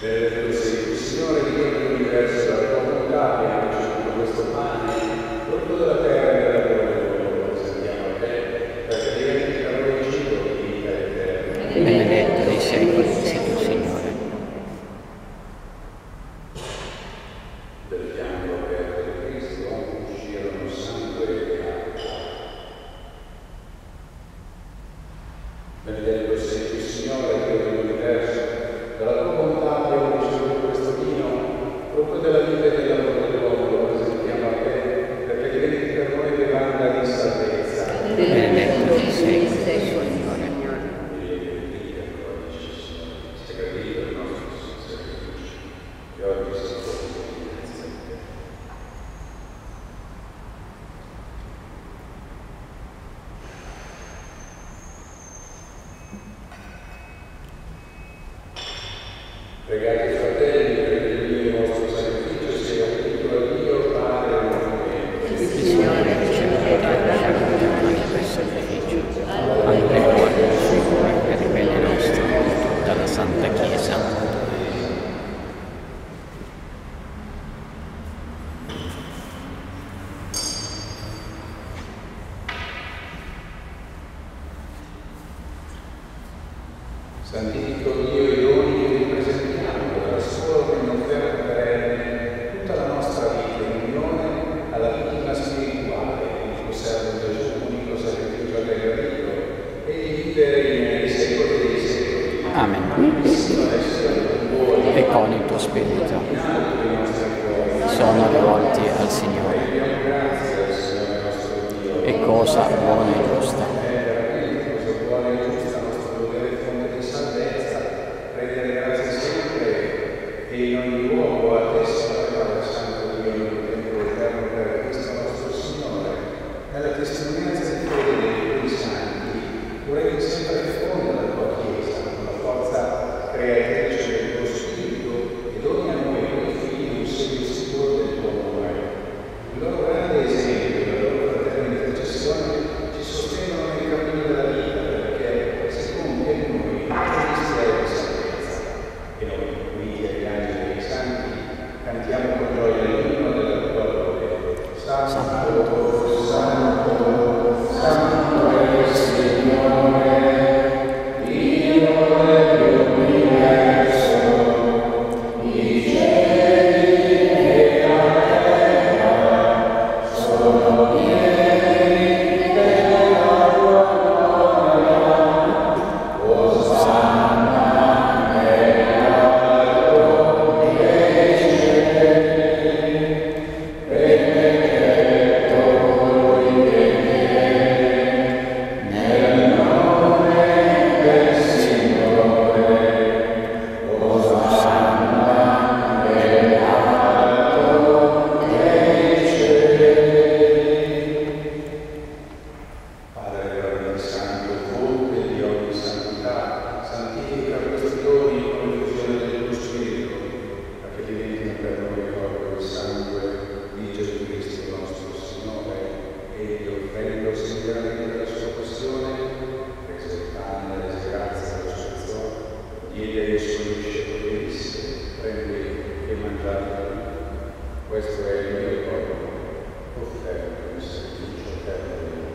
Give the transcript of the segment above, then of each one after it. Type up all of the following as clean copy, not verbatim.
Pregate i fratelli perché il mio e il vostro sacrificio sia udito a Dio Padre e il Signore ricevete la sacrificio del sacrificio, anche voi per il bene nostro e tutta la Santa Chiesa. Santifico Dio i doni che vi presentiamo, dalla sua che non ferma perenne tutta la nostra vita in unione alla vittima spirituale, il tuo servo Gesù, unico sacrificio a te gradito, e vivere nei secoli dei secoli. Amen. E con il tuo spirito sono rivolti al Signore. E cosa buona e giusta. E in ogni luogo a te Padre Santo Dio nel tempo eterno per Cristo nostro Signore, nella testimonianza di fede dei santi, vorrei che sempre risponda alla tua Chiesa con la forza creatrice del tuo Spirito e doni a noi tuoi figli un segno sicuro del tuo amore. Il loro grande esempio e la loro fraterna intercessione ci sostengono nel cammino della vita, perché si compie in noi il mistero di salvezza. E noi, uniti agli angeli e ai santi, cantiamo con gioia l'inno della tua lode. Santo, Santo, Santo è il Signore, Dio dell'universo, i cieli e la terra sono pieni della tua gloria. Osanna nell'alto dei cieli, benedetto lui che viene nel nome del Signore. Osanna nell'alto dei cieli. Padre veramente santo, fonte di ogni santità, santifica questi doni con l'effusione del tuo Spirito, perché diventino per noi corpo e sangue di Gesù Cristo nostro Signore, e offrendo sinceramente la sua passione, prese il pane e le grazie dello Spirito, diede ai suoi discepoli e disse: prendi e mangiate. Questo è il mio corpo, offerto in sacrificio eterno di Dio.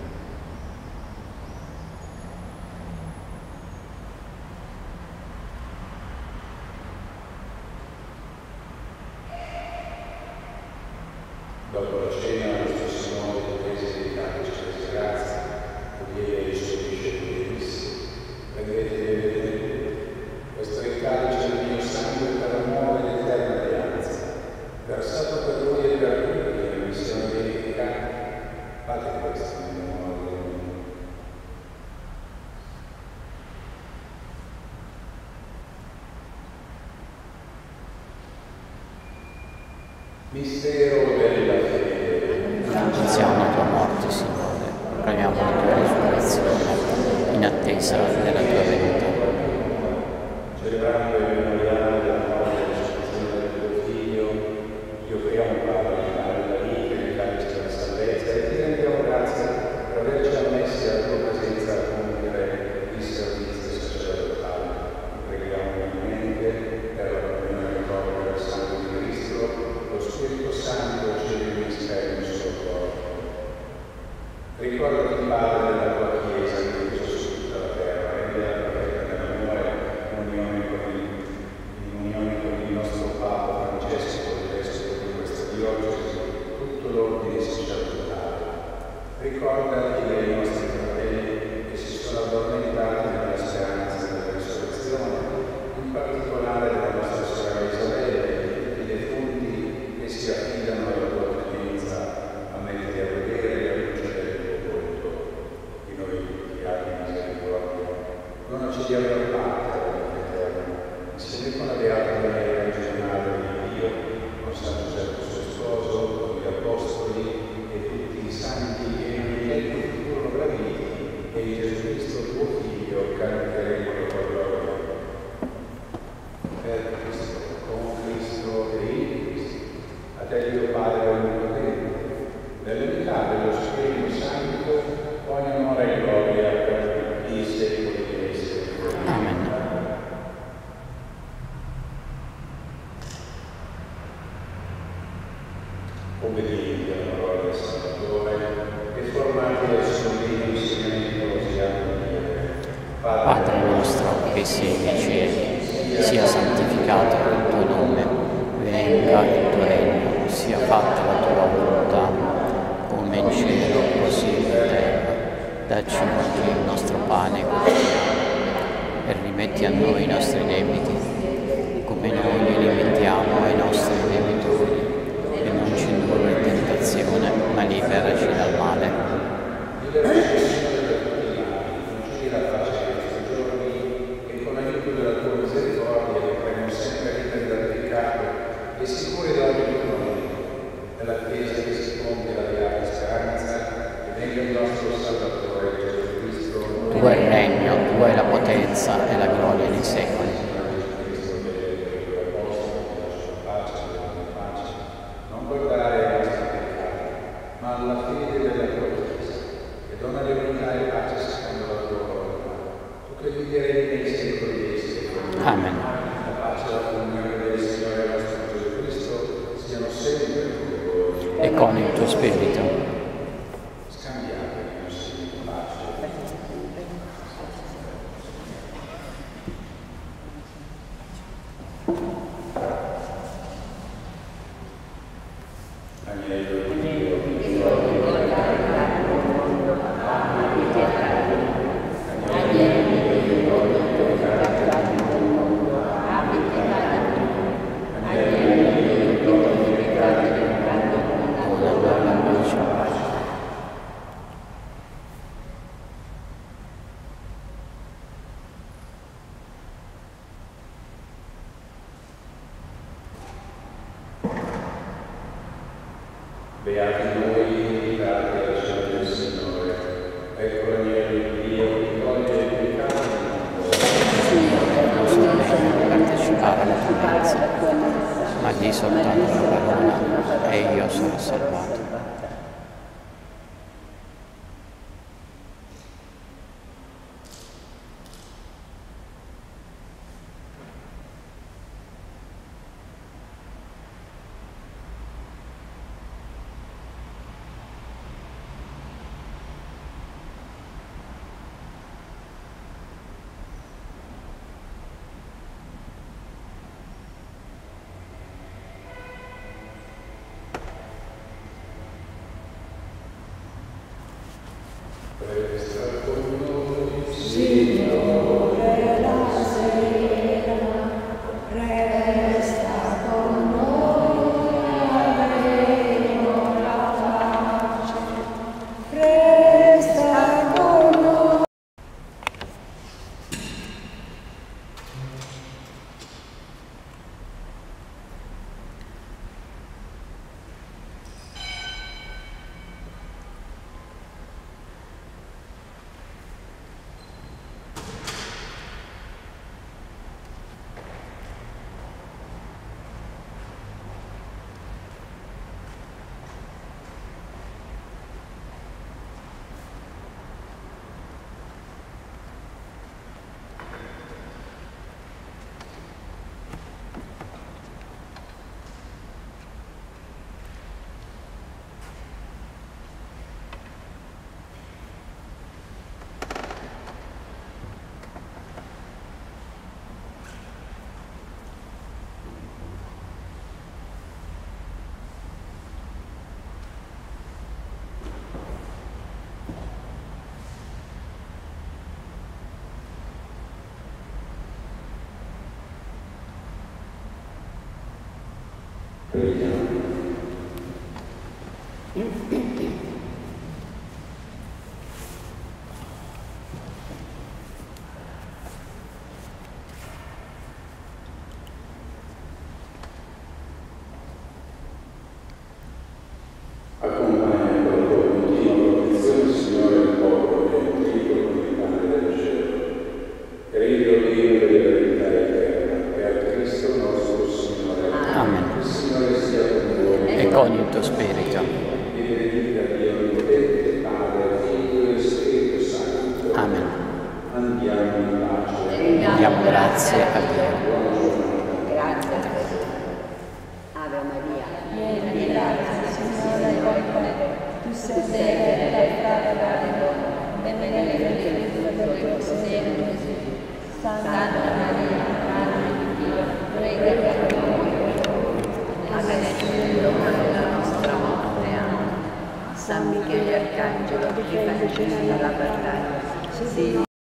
Dopo la cena, nostro Signore prese il calice e grazie, lo diede ai suoi discepoli e disse: prendete e bevete tutti. Questo è il calice del mio sangue per la nuova ed eterna alleanza, versato per voi e per tutti in missione dei peccati. Fate questo in memoria di me. Mistero della fede. Annunziamo la tua morte, Signore, proclamiamo la tua risurrezione in attesa della tua venuta. Celebrando e memoriale della morte e risurrezione del tuo Figlio, ti offriamo, Padre, il pane della vita e il calice della salvezza, e ti rendiamo grazie per averci ammessi alla tua presenza a compiere il servizio sacerdotale. Ti preghiamo umilmente per la l'ordine sacerdotale. Ricordati dei nostri fratelli che si sono addormentati nella speranza della risurrezione, in particolare della nostra sorella Isabella e di tutti i defunti che si affidano alla tua clemenza a mettere a vedere la luce del tuo volto. Di noi tutti abbi misericordia. Non ci dia la parte alla vita eterna, insieme con la Beata Maria Generale di Dio, con San Giuseppe suo sposo, con gli Apostoli e tutti i santi che nei tempi che furono braviti, e in Gesù Cristo tuo Figlio canteremo la tua gloria. Per Cristo, con Cristo e in Cristo, a te Dio Padre onnipotente, nell'unità dello Spirito Santo, ogni onore e gloria per tutti i secoli dei secoli. Amen. Obbedienti alla parola del Salvatore e formati dal sublime insegnamento osiato di Dio. Padre nostro che sei nei cieli, sia santificato il tuo nome, venga il tuo regno, sia fatta la tua volontà, come in cielo così in terra. Dacci oggi il nostro pane quotidiano e rimetti a noi i nostri debiti, come noi li rimettiamo ai nostri debitori, e non ci indurre in tentazione, ma liberaci dal male. La pace ai nostri giorni e con l'aiuto della tua misericordia potremo sempre vivere dal peccato e sicuri da ogni pericolo, nell'attesa che si compia la beata speranza e venga il nostro Salvatore Gesù Cristo. Tuo è il regno, tua è la potenza e la gloria nei secoli. Non guardare ai nostri peccati, ma alla fede della tua Chiesa, e dona l'unità e pace secondo la tua volontà. Tu che vivrai nei secoli dei secoli. Amen. La pace e la comunione del Signore nostro Gesù Cristo siano sempre con voi. E con il tuo spirito. Scambiatevi i nostri di pace. Agnello di Dio, beati noi, invitati alla cena del Signore. Ecco l'agnello di Dio che toglie il peccato del mondo. Non sono degno di partecipare alla tua messa, ma di soltanto la parola e io sono salvato. Accompagna con la tua continua protezione, Signore, il popolo che è nutrito con il pane del cielo. E rendi Dio delle verità eterna, e a Cristo nostro Signore. Amen. Il Signore sia con voi. E con il tuo spirito. Vi benedica Dio Onnipotente, Padre, Figlio e Spirito Santo. Amen. Andiamo in pace. Diamo grazie a Dio. Grazie a te. Ave Maria. Vieni, grazie, Signore, è con te. Tu sei benedetta fra le donne, benedetto il frutto del tuo seno, Gesù. Santa Maria, Madre di Dio, prega per noi peccatori, adesso è l'ora della nostra morte. Amen. San Michele Arcangelo, difendici nella battaglia.